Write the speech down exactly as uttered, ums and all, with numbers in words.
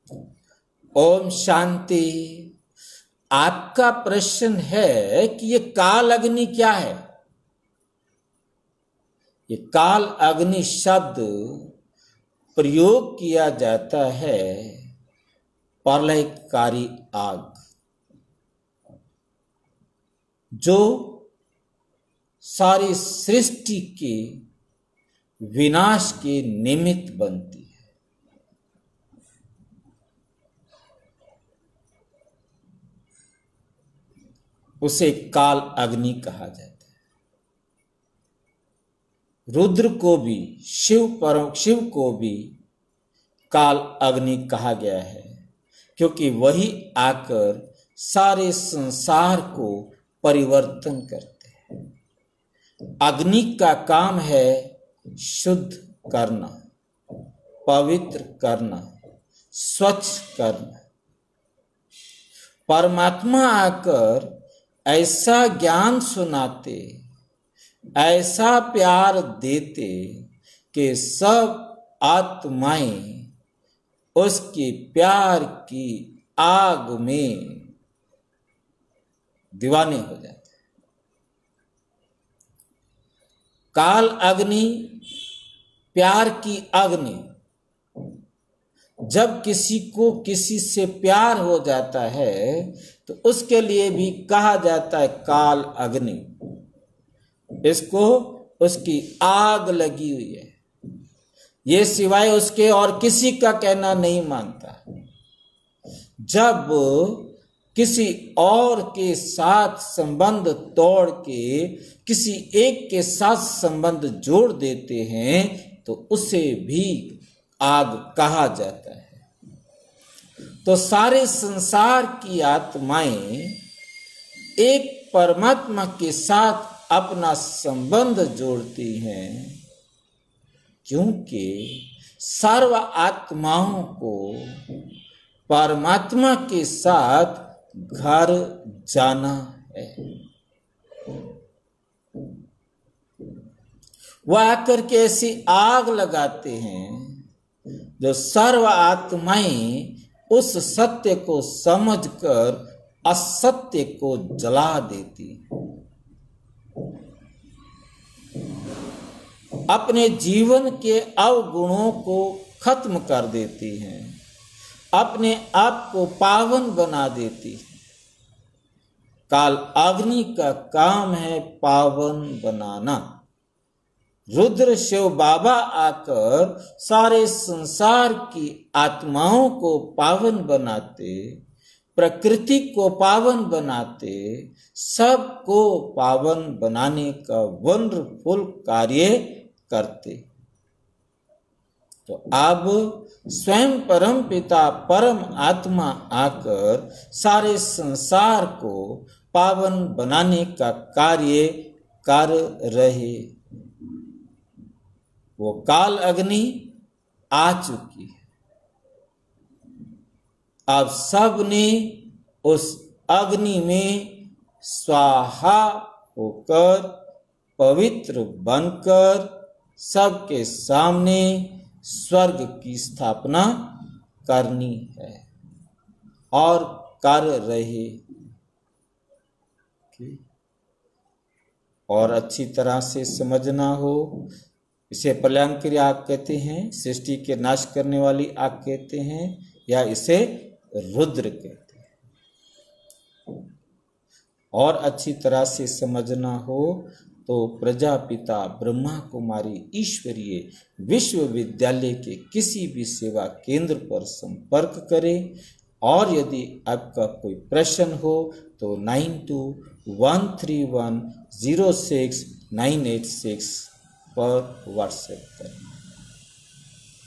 ओम शांति। आपका प्रश्न है कि ये काल अग्नि क्या है? ये काल अग्नि शब्द प्रयोग किया जाता है प्रलयकारी आग, जो सारी सृष्टि के विनाश के निमित्त बनती है। उसे काल अग्नि कहा जाता है। रुद्र को भी, शिव परम शिव को भी काल अग्नि कहा गया है, क्योंकि वही आकर सारे संसार को परिवर्तन करते हैं। अग्नि का काम है शुद्ध करना, पवित्र करना, स्वच्छ करना। परमात्मा आकर ऐसा ज्ञान सुनाते, ऐसा प्यार देते कि सब आत्माएं उसके प्यार की आग में दीवाने हो जाते। काल अग्नि, प्यार की अग्नि। जब किसी को किसी से प्यार हो जाता है तो उसके लिए भी कहा जाता है काल अग्नि। इसको उसकी आग लगी हुई है, ये सिवाय उसके और किसी का कहना नहीं मानता। जब किसी और के साथ संबंध तोड़ के किसी एक के साथ संबंध जोड़ देते हैं तो उसे भी आग कहा जाता है। तो सारे संसार की आत्माएं एक परमात्मा के साथ अपना संबंध जोड़ती हैं, क्योंकि सर्व आत्माओं को परमात्मा के साथ घर जाना है। वह आकर के ऐसी आग लगाते हैं जो सर्व आत्माएं उस सत्य को समझकर असत्य को जला देती, अपने जीवन के अवगुणों को खत्म कर देती हैं, अपने आप को पावन बना देती है। काल अग्नि का काम है पावन बनाना। रुद्र शिव बाबा आकर सारे संसार की आत्माओं को पावन बनाते, प्रकृति को पावन बनाते, सबको पावन बनाने का वंडरफुल कार्य करते। तो अब स्वयं परम पिता परम आत्मा आकर सारे संसार को पावन बनाने का कार्य कर रहे। वो काल अग्नि आ चुकी है। अब सब ने उस अग्नि में स्वाहा होकर पवित्र बनकर सबके सामने स्वर्ग की स्थापना करनी है और कर रहे। और अच्छी तरह से समझना हो, इसे प्रलयंकारी आग कहते हैं, सृष्टि के नाश करने वाली आग कहते हैं, या इसे रुद्र कहते हैं। और अच्छी तरह से समझना हो तो प्रजापिता ब्रह्मा कुमारी ईश्वरीय विश्वविद्यालय के किसी भी सेवा केंद्र पर संपर्क करें। और यदि आपका कोई प्रश्न हो तो nine two one three one zero six nine eight six पर व्हाट्सएप करें।